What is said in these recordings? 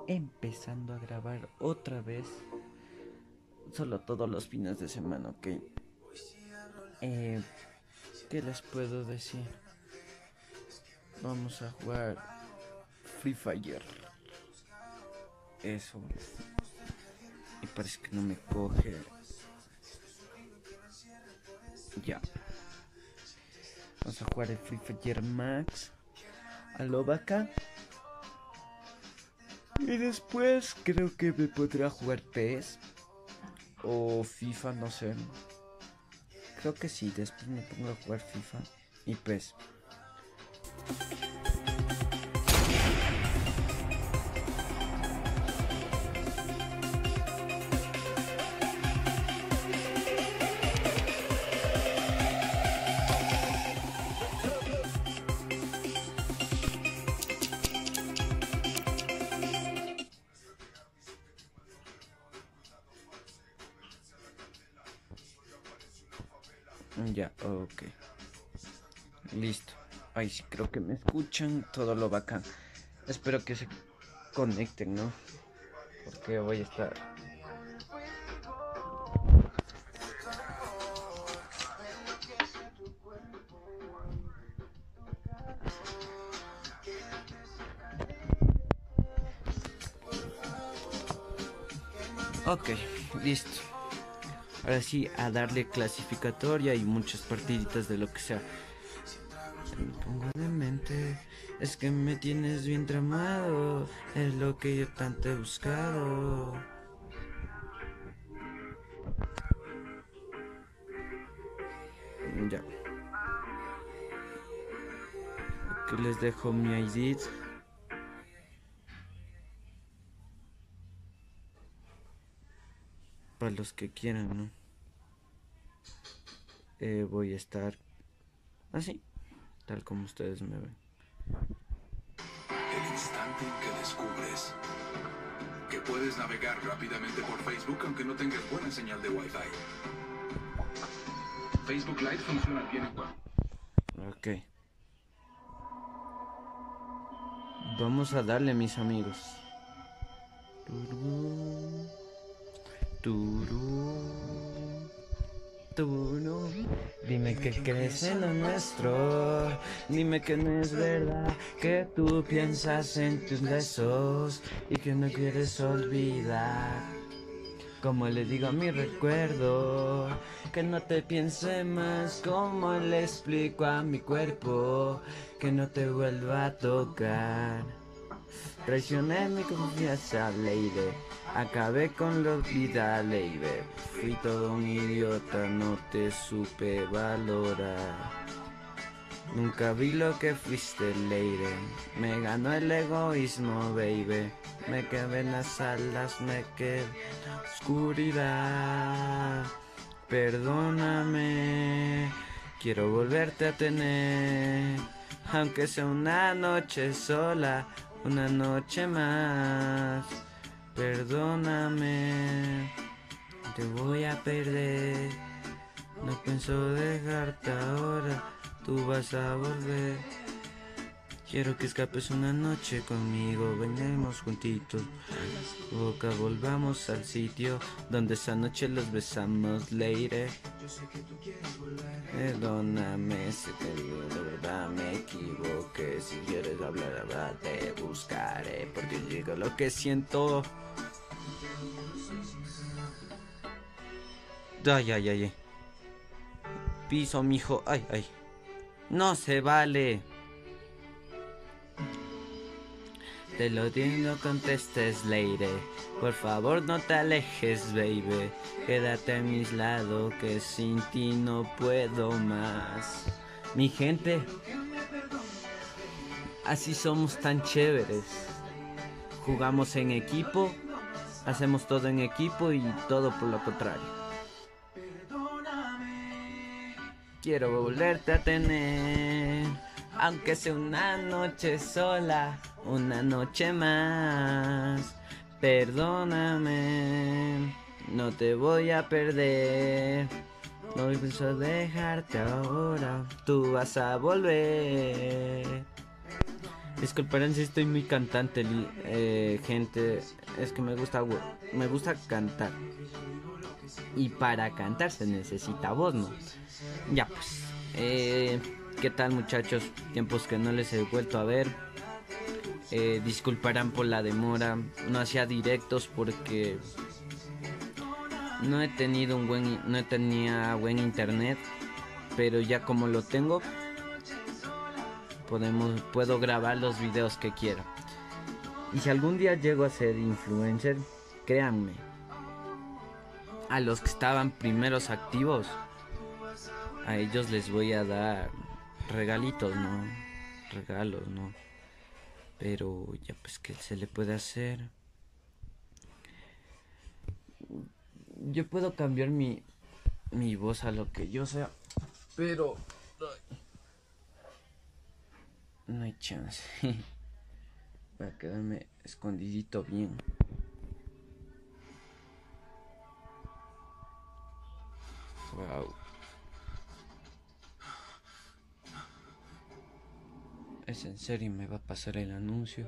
empezando a grabar otra vez. Solo todos los fines de semana, ¿ok? Eh, ¿Qué les puedo decir? Vamos a jugar Free Fire. Eso. Y parece que no me coge. Ya. Vamos a jugar el Free Fire Max. A lo bacán. Y después creo que me podrá jugar PES. O FIFA, no sé. Creo que sí, después me pongo a jugar FIFA y PES. Ya, ok. Listo. Ay, sí, creo que me escuchan. Todo lo bacán. Espero que se conecten, ¿no? Porque voy a estar. Ok, listo. Ahora sí, a darle clasificatoria y muchas partiditas de lo que sea. Me pongo de mente, es que me tienes bien tramado, es lo que yo tanto he buscado. Ya. Aquí les dejo mi ID. Para los que quieran, ¿no? Voy a estar así, tal como ustedes me ven. El instante en que descubres que puedes navegar rápidamente por Facebook aunque no tengas buena señal de Wi-Fi. Facebook Live funciona bien igual. Ok. Vamos a darle, mis amigos. Turú, turú, turú. Dime que crees en lo nuestro. Dime que no es verdad que tú piensas en tus besos y que no quieres olvidar. Como le digo a mi recuerdo, que no te piense más. Como le explico a mi cuerpo, que no te vuelva a tocar. Traicioné mi confianza, lady. Acabé con la vida, lady. Fui todo un idiota, no te supe valorar. Nunca vi lo que fuiste, lady. Me ganó el egoísmo, baby. Me quedé en las alas, me quedé en la oscuridad. Perdóname, quiero volverte a tener. Aunque sea una noche sola, una noche más. Perdóname, te voy a perder. No pienso dejarte ahora, tú vas a volver. Quiero que escapes una noche conmigo, bailemos juntitos. Boca, volvamos al sitio donde esa noche los besamos, lady. Perdóname si te digo de verdad me equivoqué. Si quieres hablar, hablar, te buscaré. Porque digo lo que siento. Ay, ay, ay, ay. Piso, mijo. Ay, ay. No se vale. Te lo digo, no contestes, lady. Por favor, no te alejes, baby. Quédate a mis lados, que sin ti no puedo más. Mi gente, así somos tan chéveres. Jugamos en equipo, hacemos todo en equipo y todo por lo contrario. Quiero volverte a tener, aunque sea una noche sola, una noche más. Perdóname, no te voy a perder. No pienso dejarte ahora, tú vas a volver. Disculparán si estoy muy cantante, gente. Es que me gusta cantar. Y para cantar se necesita voz, ¿no? Ya pues. ¿Qué tal, muchachos? Tiempos que no les he vuelto a ver. Disculparán por la demora. No hacía directos porque no tenía buen internet. Pero ya como lo tengo, puedo grabar los videos que quiero. Y si algún día llego a ser influencer, créanme, a los que estaban primeros activos, a ellos les voy a dar regalitos, ¿no? Regalos, ¿no? Pero ya pues, ¿qué se le puede hacer? Yo puedo cambiar mi voz a lo que yo sea, pero no hay chance. Para quedarme escondidito bien. Wow. ¿Es en serio? ¿Me va a pasar el anuncio?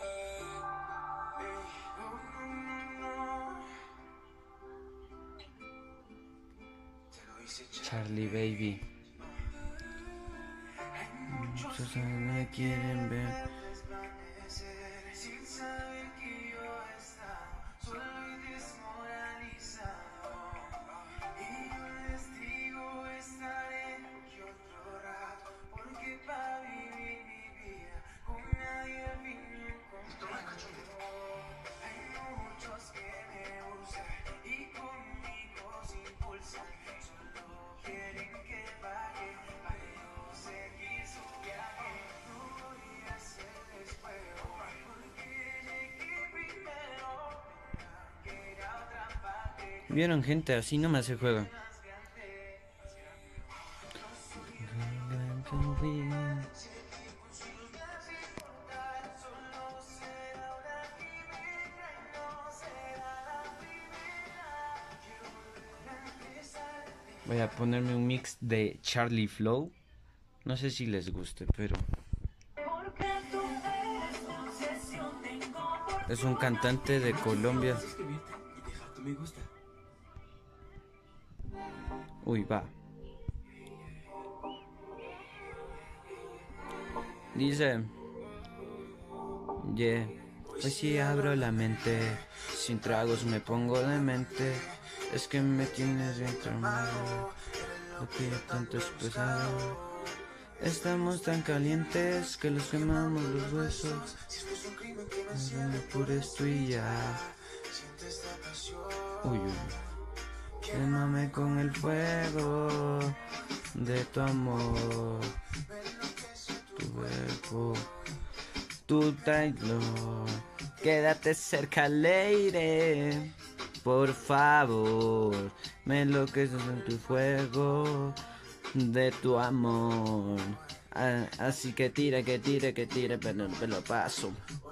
Charlie Baby. Muchos no quieren ver. Vieron, gente, así no me hace juego. Voy a ponerme un mix de Charlie Flow. No sé si les guste, pero es un cantante de Colombia. Uy, va. Dice, yeah, pues si abro la mente, sin tragos me pongo demente, es que me tienes bien traumado, lo que yo tanto es pesado. Estamos tan calientes que los quemamos los huesos, por esto y ya. Uy, uy. Quémame con el fuego de tu amor, tu cuerpo, tu taylor. Quédate cerca al aire, por favor. Me enloqueces en tu fuego de tu amor. Así que tire, pero me lo paso.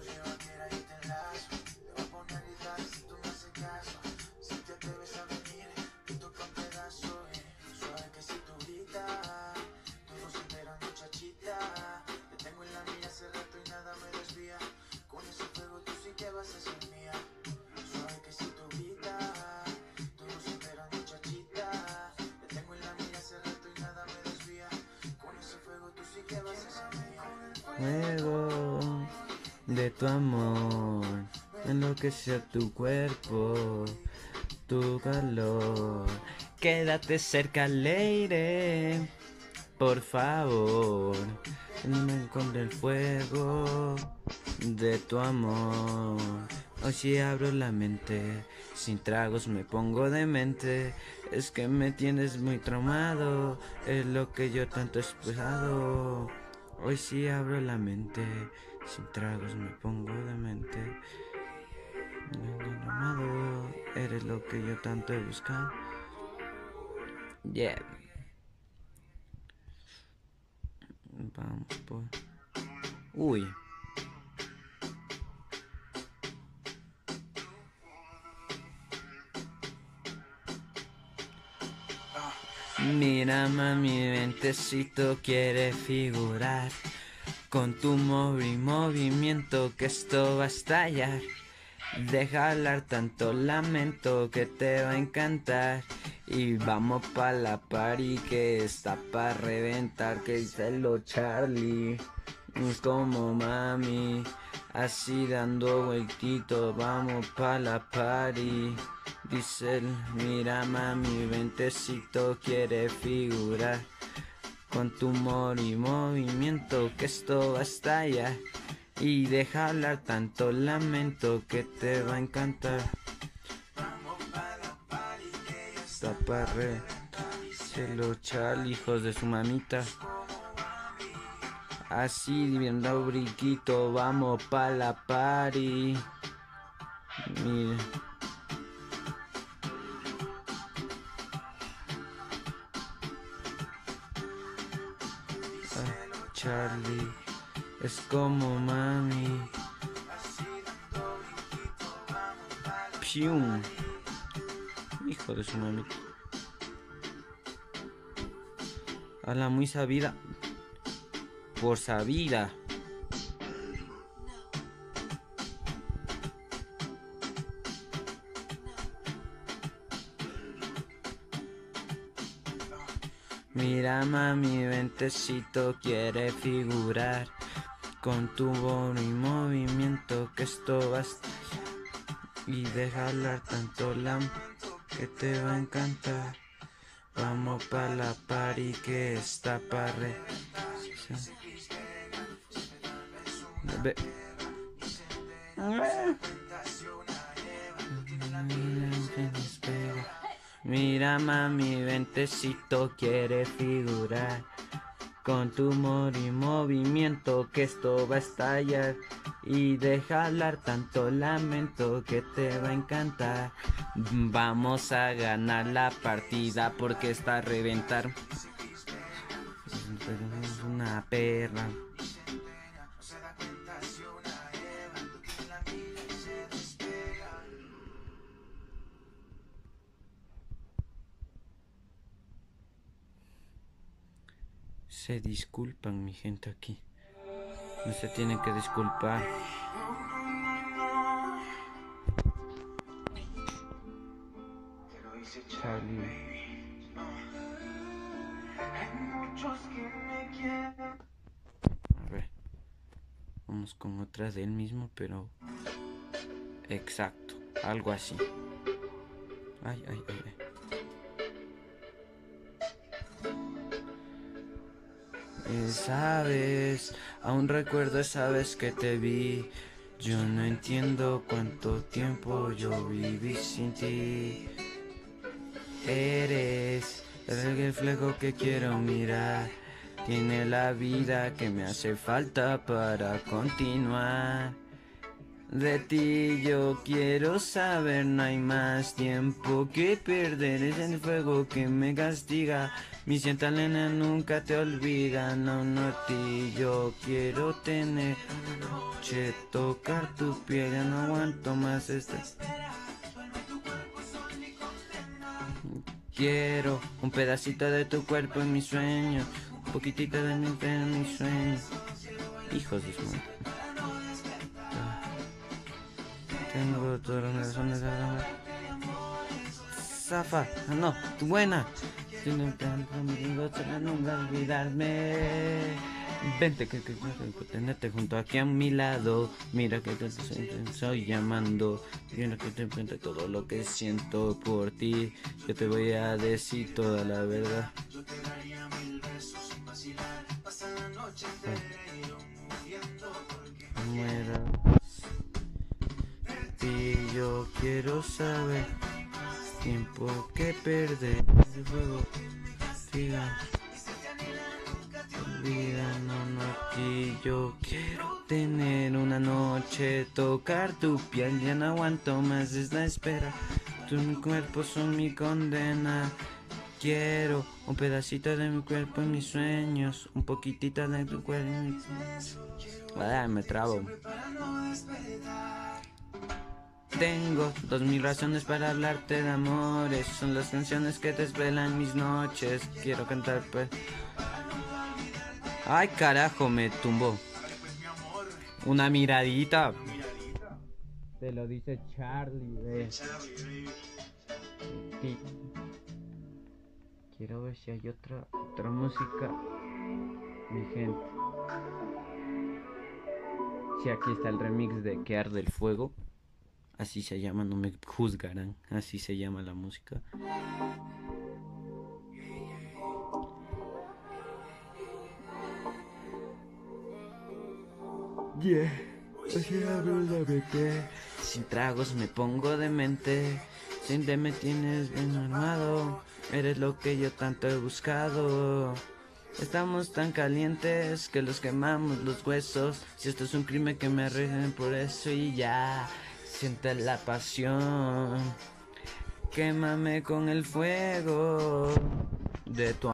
Fuego de tu amor, enloquece tu cuerpo, tu calor. Quédate cerca al aire, por favor. Me con el fuego de tu amor. Hoy si abro la mente, sin tragos me pongo demente. Es que me tienes muy traumado, es lo que yo tanto he expresado. Hoy sí abro la mente, sin tragos me pongo demente. Amado, eres lo que yo tanto he buscado. Yeah. Vamos por... Uy. Mira, mami, mi mentecito quiere figurar con tu movimiento que esto va a estallar. Deja hablar tanto lamento que te va a encantar. Y vamos pa' la party que está pa' reventar. Que dice lo Charlie, como mami, así dando vueltitos. Vamos pa' la party. Dice él, mira mami, ventecito quiere figurar. Con tu humor y movimiento que esto va a estallar. Y deja hablar tanto lamento que te va a encantar. Taparre, se lo chal, hijos de su mamita. Así viendo briquito, vamos pa' la party. Mire. Charlie es como mami. Pium. Hijo de su mamita. A la muy sabida. Por sabida. Mira mami, ventecito quiere figurar. Con tu bono y movimiento que esto va a estar. Y deja hablar tanto que te va a encantar. Vamos pa' la party que está pa' re. Mira mami, ventecito quiere figurar. Con tu humor y movimiento que esto va a estallar. Y deja hablar tanto lamento que te va a encantar. Vamos a ganar la partida porque está a reventar. Es una perra. Se disculpan mi gente aquí. No se tienen que disculpar. Charlie. A ver. Vamos con otra de él mismo, pero exacto. Algo así. Ay, ay, ay, ay. Sabes, aún recuerdo esa vez que te vi. Yo no entiendo cuánto tiempo yo viví sin ti. Eres el reflejo que quiero mirar. Tiene la vida que me hace falta para continuar. De ti yo quiero saber, no hay más tiempo que perder. Es el fuego que me castiga. Mi Santa Elena nunca te olvida. No, no, ti yo quiero tener. Che, tocar tu piel, ya no aguanto más este. Quiero un pedacito de tu cuerpo en mis sueños. Un poquitito de mi fe en mis sueños. Hijos de su madre. Tengo todas las razones de hablar. Zafa, no, buena. Tiene un plan conmigo, solo nunca olvidarme. Vente que tenerte junto aquí a mi lado. Mira que te estoy llamando. Mira que te cuento todo lo que siento por ti. Yo te voy a decir toda la verdad. Muera. Y yo quiero saber. Tiempo que perder. El fuego. Siga. Olvida, no, y yo quiero tener una noche, tocar tu piel, ya no aguanto más, es la espera. Tu cuerpo son mi condena. Quiero un pedacito de mi cuerpo en mis sueños, un poquitito de tu cuerpo en mis sueños. Ay, me trabo. Tengo 2000 razones para hablarte de amores. Son las canciones que desvelan mis noches. Quiero cantar pues. Ay, carajo, me tumbó. Una miradita. Te lo dice Charlie, ve. Sí. Quiero ver si hay otra música. Mi gente. Sí, aquí está el remix de Que Arde el Fuego. Así se llama, no me juzgarán. Así se llama la música. Yeah. Sin tragos me pongo demente. Sin te me tienes bien armado. Eres lo que yo tanto he buscado. Estamos tan calientes que los quemamos los huesos. Si esto es un crimen que me arreglen por eso y ya. Siente la pasión. Quémame con el fuego de tu